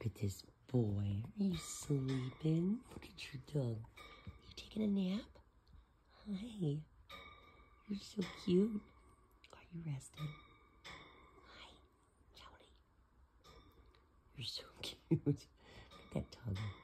Look at this boy. Are you sleeping? Look at your dog. You taking a nap? Hi. You're so cute. Are you rested? Hi, Jody. You're so cute. Look at that tongue.